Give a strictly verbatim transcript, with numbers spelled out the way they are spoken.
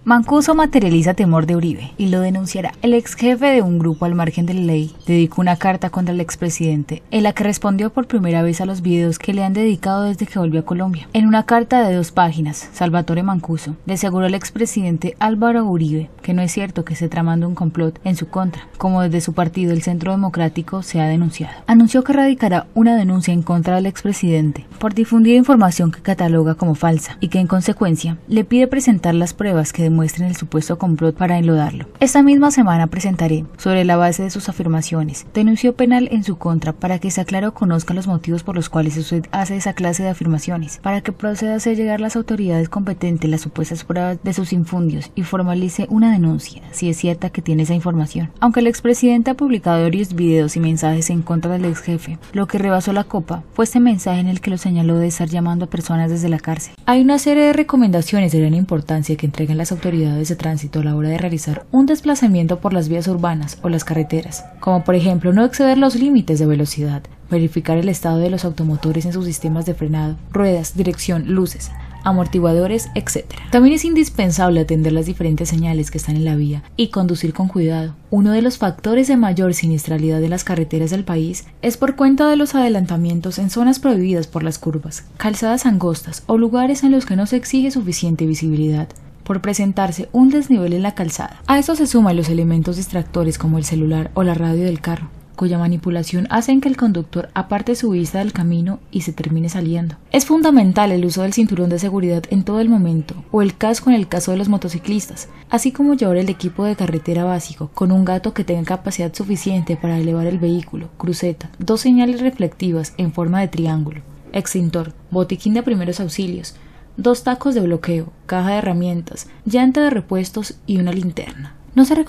Mancuso materializa temor de Uribe y lo denunciará. El ex jefe de un grupo al margen de la ley dedicó una carta contra el expresidente, en la que respondió por primera vez a los videos que le han dedicado desde que volvió a Colombia. En una carta de dos páginas, Salvatore Mancuso le aseguró al expresidente Álvaro Uribe que no es cierto que esté tramando un complot en su contra, como desde su partido el Centro Democrático se ha denunciado. Anunció que radicará una denuncia en contra del expresidente por difundir información que cataloga como falsa y que en consecuencia le pide presentar las pruebas que demuestren el supuesto complot para enlodarlo. Esta misma semana presentaré, sobre la base de sus afirmaciones, denunció penal en su contra para que se aclare o conozca los motivos por los cuales usted hace esa clase de afirmaciones, para que proceda a hacer llegar a las autoridades competentes las supuestas pruebas de sus infundios y formalice una denuncia, si es cierta que tiene esa información. Aunque el expresidente ha publicado varios videos y mensajes en contra del ex jefe, lo que rebasó la copa fue este mensaje en el que lo señaló de estar llamando a personas desde la cárcel. Hay una serie de recomendaciones de gran importancia que entregan las autoridades de tránsito a la hora de realizar un desplazamiento por las vías urbanas o las carreteras, como por ejemplo no exceder los límites de velocidad, verificar el estado de los automotores en sus sistemas de frenado, ruedas, dirección, luces, amortiguadores, etcétera. También es indispensable atender las diferentes señales que están en la vía y conducir con cuidado. Uno de los factores de mayor siniestralidad de las carreteras del país es por cuenta de los adelantamientos en zonas prohibidas por las curvas, calzadas angostas o lugares en los que no se exige suficiente visibilidad, por presentarse un desnivel en la calzada. A esto se suman los elementos distractores como el celular o la radio del carro, cuya manipulación hacen que el conductor aparte su vista del camino y se termine saliendo. Es fundamental el uso del cinturón de seguridad en todo el momento, o el casco en el caso de los motociclistas, así como llevar el equipo de carretera básico, con un gato que tenga capacidad suficiente para elevar el vehículo, cruceta, dos señales reflectivas en forma de triángulo, extintor, botiquín de primeros auxilios, dos tacos de bloqueo, caja de herramientas, llanta de repuestos y una linterna. No se